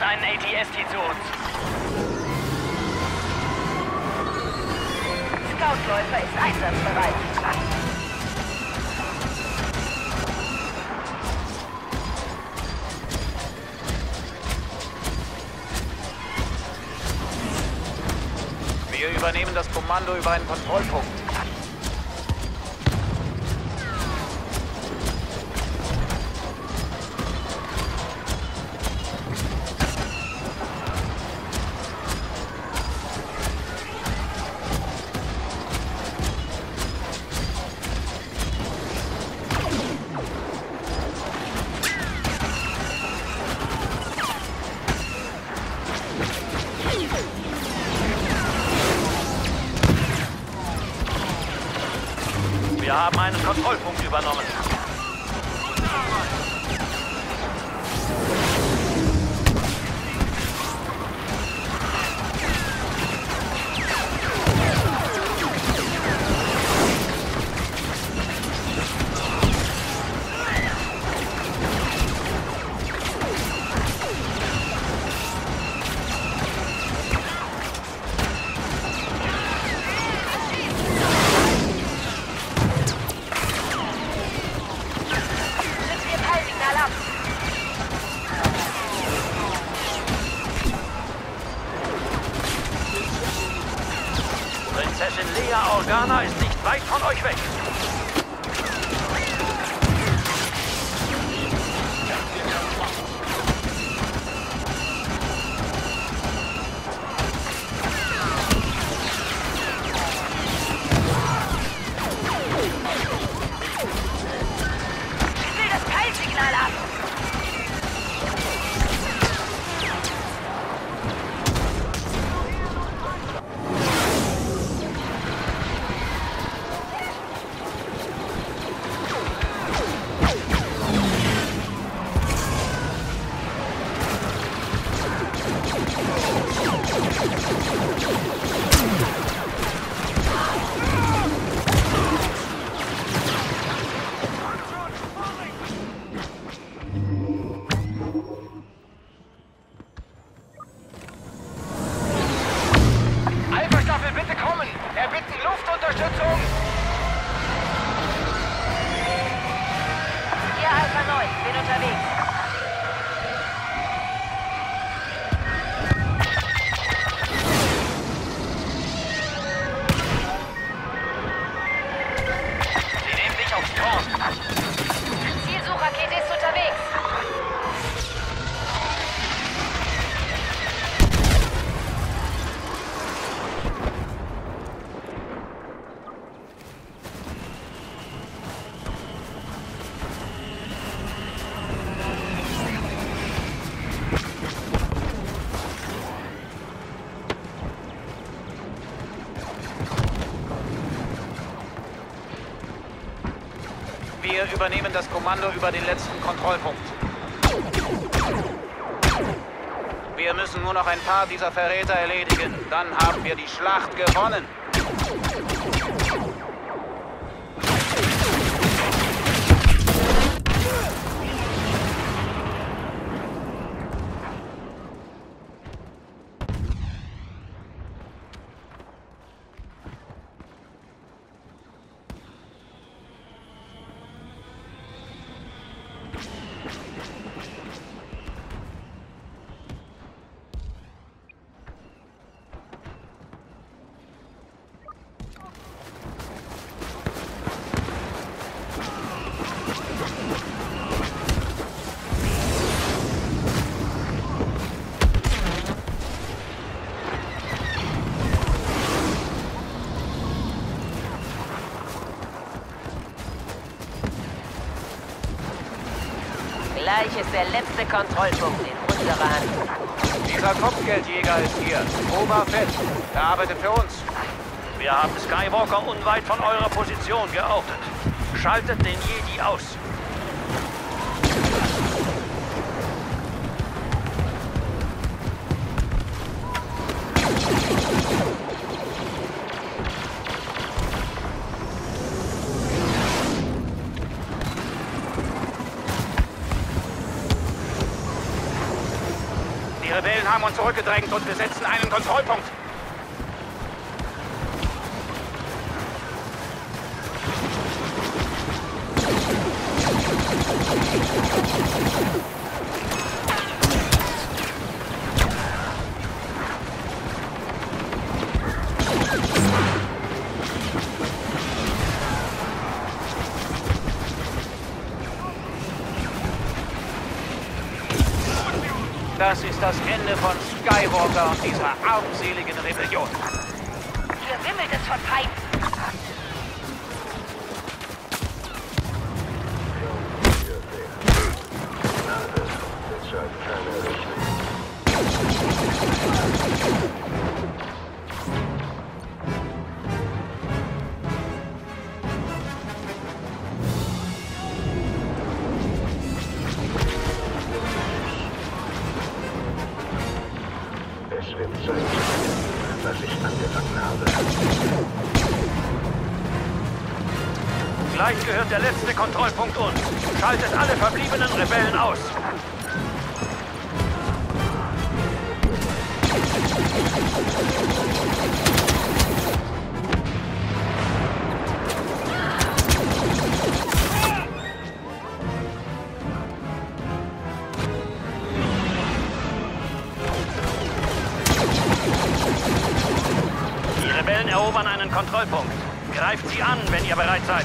einen ATST zu uns. Scoutläufer ist einsatzbereit. Wir übernehmen das Kommando über einen Kontrollpunkt. Wir haben einen Kontrollpunkt übernommen. Prinzessin Leia Organa ist nicht weit von euch weg. Ich will das Peilsignal ab. Alpha-Staffel, bitte kommen! Erbitten Luftunterstützung! Hier Alpha 9, bin unterwegs. Sie nehmen dich aufs Korn. Zielsuchrakete ist unterwegs. Wir übernehmen das Kommando über den letzten Kontrollpunkt. Wir müssen nur noch ein paar dieser Verräter erledigen. Dann haben wir die Schlacht gewonnen. Gleich ist der letzte Kontrollpunkt in unserer Hand. Dieser Kopfgeldjäger ist hier. Boba Fett. Er arbeitet für uns. Wir haben Skywalker unweit von eurer Position geortet. Schaltet den Jedi aus. Rebellen haben uns zurückgedrängt und besetzen einen Kontrollpunkt. Das ist das Ende von Skywalker und dieser armseligen Rebellion. Hier wimmelt es von Feinden. Es wird Zeit, was ich angefangen habe. Gleich gehört der letzte Kontrollpunkt uns. Schaltet alle verbliebenen Rebellen aus. Die Rebellen erobern einen Kontrollpunkt. Greift sie an, wenn ihr bereit seid.